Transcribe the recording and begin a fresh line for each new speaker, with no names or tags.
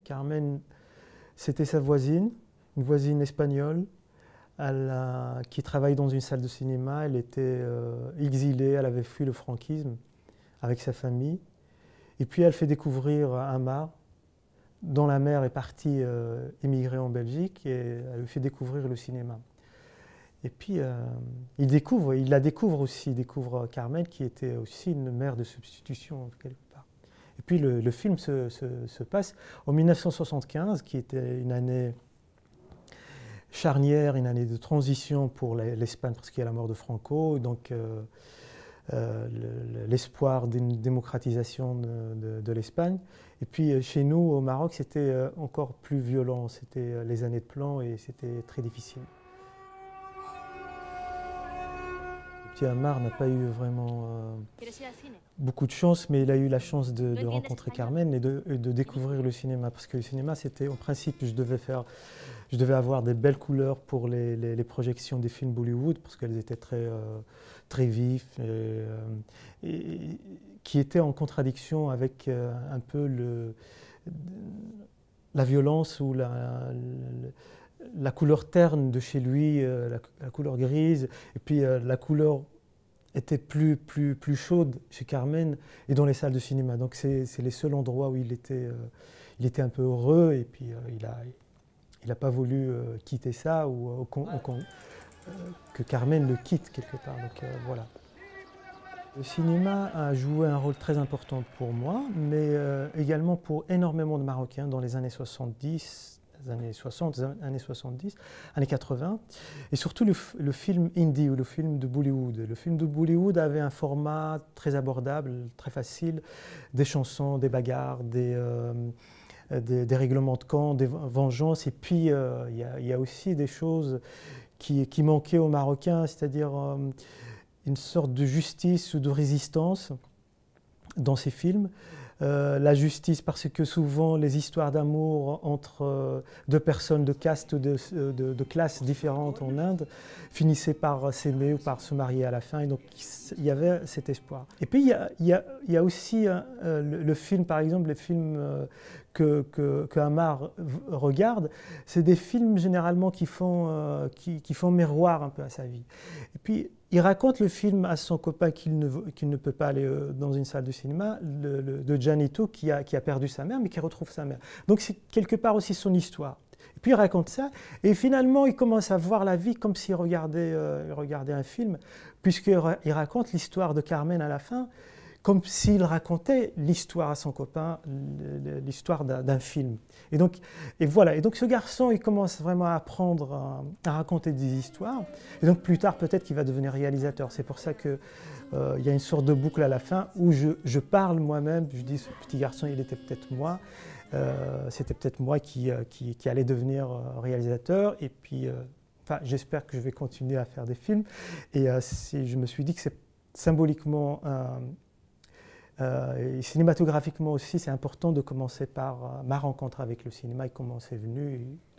Carmen, c'était sa voisine, une voisine espagnole, qui travaille dans une salle de cinéma. Elle était exilée, elle avait fui le franquisme avec sa famille. Et puis elle fait découvrir Amar, dont la mère est partie émigrer en Belgique, et elle lui fait découvrir le cinéma. Et puis il la découvre aussi, il découvre Carmen, qui était aussi une mère de substitution quelque part. Et puis le film se passe en 1975, qui était une année charnière, une année de transition pour l'Espagne, parce qu'il y a la mort de Franco, donc l'espoir d'une démocratisation de l'Espagne. Et puis chez nous, au Maroc, c'était encore plus violent, c'était les années de plomb et c'était très difficile. Le petit Amar n'a pas eu vraiment beaucoup de chance, mais il a eu la chance de rencontrer Carmen et de découvrir le cinéma. Parce que le cinéma, c'était en principe, je devais avoir des belles couleurs pour les projections des films Bollywood, parce qu'elles étaient très vives, et qui étaient en contradiction avec un peu la violence ou la couleur terne de chez lui, la couleur grise, et puis la couleur était plus chaude chez Carmen et dans les salles de cinéma. Donc c'est les seuls endroits où il était un peu heureux, et puis il n'a pas voulu quitter ça ou que Carmen le quitte quelque part. Donc voilà. Le cinéma a joué un rôle très important pour moi, mais également pour énormément de Marocains dans les années 70, années 60, années 70, années 80, et surtout le film indie ou le film de Bollywood. Le film de Bollywood avait un format très abordable, très facile, des chansons, des bagarres, des règlements de camp, des vengeances, et puis il y a aussi des choses qui manquaient aux Marocains, c'est-à-dire une sorte de justice ou de résistance dans ces films. La justice, parce que souvent les histoires d'amour entre deux personnes de caste ou de classes différentes en Inde finissaient par s'aimer ou par se marier à la fin, et donc il y avait cet espoir. Et puis il y a aussi le film, par exemple, les films que Amar regarde, c'est des films généralement qui font miroir un peu à sa vie. Et puis il raconte le film à son copain qu'il ne peut pas aller dans une salle de cinéma, de Janito, qui a perdu sa mère, mais qui retrouve sa mère. Donc c'est quelque part aussi son histoire. Et puis il raconte ça, et finalement il commence à voir la vie comme s'il regardait un film, puisqu'il raconte l'histoire de Carmen à la fin, comme s'il racontait l'histoire à son copain, l'histoire d'un film. Et voilà. Et donc ce garçon, il commence vraiment à apprendre à raconter des histoires. Et donc plus tard, peut-être qu'il va devenir réalisateur. C'est pour ça qu'il y a une sorte de boucle à la fin où je parle moi-même. Je dis, ce petit garçon, il était peut-être moi. C'était peut-être moi qui allait devenir réalisateur. Et puis, j'espère que je vais continuer à faire des films. Et je me suis dit que c'est symboliquement et cinématographiquement aussi, c'est important de commencer par ma rencontre avec le cinéma et comment c'est venu.